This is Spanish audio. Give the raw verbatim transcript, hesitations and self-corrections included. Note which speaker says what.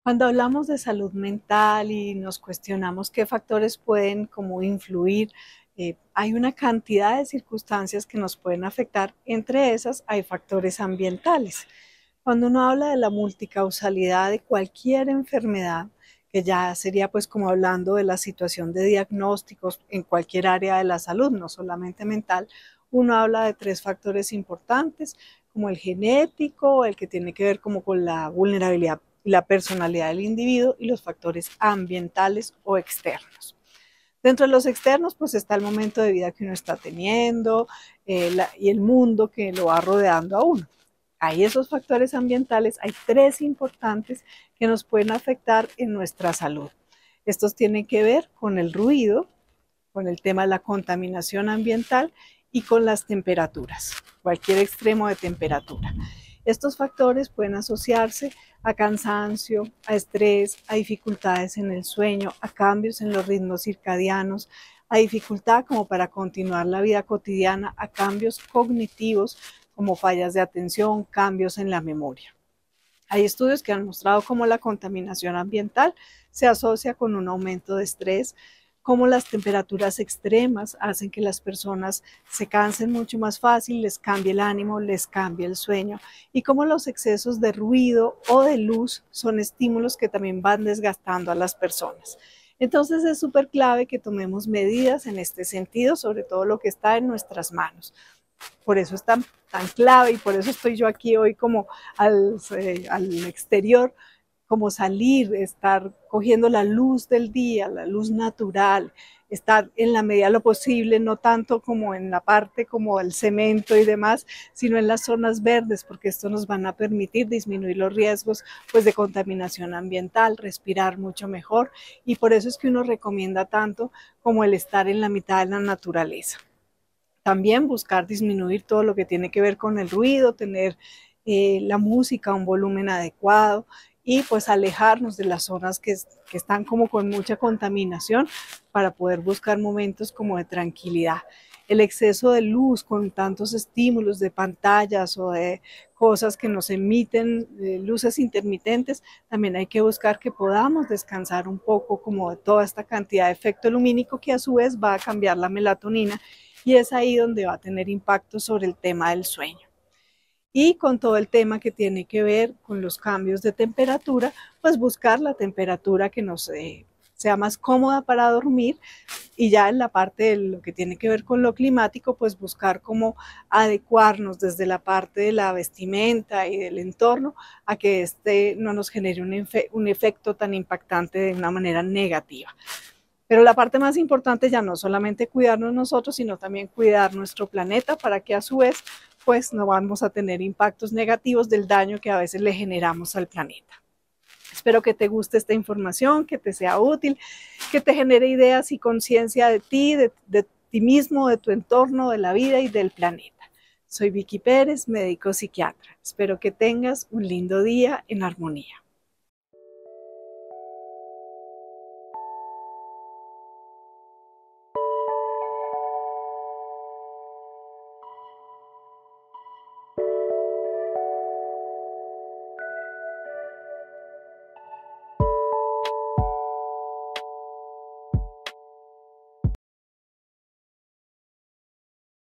Speaker 1: Cuando hablamos de salud mental y nos cuestionamos qué factores pueden como influir, eh, hay una cantidad de circunstancias que nos pueden afectar. Entre esas hay factores ambientales. Cuando uno habla de la multicausalidad de cualquier enfermedad, que ya sería pues como hablando de la situación de diagnósticos en cualquier área de la salud, no solamente mental, uno habla de tres factores importantes, como el genético, el que tiene que ver como con la vulnerabilidad y la personalidad del individuo, y los factores ambientales o externos. Dentro de los externos, pues está el momento de vida que uno está teniendo eh, la, y el mundo que lo va rodeando a uno. Hay esos factores ambientales, hay tres importantes que nos pueden afectar en nuestra salud. Estos tienen que ver con el ruido, con el tema de la contaminación ambiental y con las temperaturas, cualquier extremo de temperatura. Estos factores pueden asociarse a cansancio, a estrés, a dificultades en el sueño, a cambios en los ritmos circadianos, a dificultad como para continuar la vida cotidiana, a cambios cognitivos como fallas de atención, cambios en la memoria. Hay estudios que han mostrado cómo la contaminación ambiental se asocia con un aumento de estrés, cómo las temperaturas extremas hacen que las personas se cansen mucho más fácil, les cambie el ánimo, les cambie el sueño, y cómo los excesos de ruido o de luz son estímulos que también van desgastando a las personas. Entonces es súper clave que tomemos medidas en este sentido, sobre todo lo que está en nuestras manos. Por eso es tan, tan clave y por eso estoy yo aquí hoy como al, eh, al exterior, como salir, estar cogiendo la luz del día, la luz natural, estar en la medida de lo posible, no tanto como en la parte como el cemento y demás, sino en las zonas verdes, porque esto nos van a permitir disminuir los riesgos pues, de contaminación ambiental, respirar mucho mejor, y por eso es que uno recomienda tanto como el estar en la mitad de la naturaleza. También buscar disminuir todo lo que tiene que ver con el ruido, tener eh, la música a un volumen adecuado y pues alejarnos de las zonas que, que están como con mucha contaminación para poder buscar momentos como de tranquilidad. El exceso de luz con tantos estímulos de pantallas o de cosas que nos emiten eh, luces intermitentes, también hay que buscar que podamos descansar un poco como de toda esta cantidad de efecto lumínico que a su vez va a cambiar la melatonina, y es ahí donde va a tener impacto sobre el tema del sueño. Y con todo el tema que tiene que ver con los cambios de temperatura, pues buscar la temperatura que nos eh, sea más cómoda para dormir, y ya en la parte de lo que tiene que ver con lo climático, pues buscar cómo adecuarnos desde la parte de la vestimenta y del entorno a que este no nos genere un, efe un efecto tan impactante de una manera negativa. Pero la parte más importante ya no solamente cuidarnos nosotros, sino también cuidar nuestro planeta para que a su vez pues no vamos a tener impactos negativos del daño que a veces le generamos al planeta. Espero que te guste esta información, que te sea útil, que te genere ideas y conciencia de ti, de, de ti mismo, de tu entorno, de la vida y del planeta. Soy Vicky Pérez, médico psiquiatra. Espero que tengas un lindo día en armonía.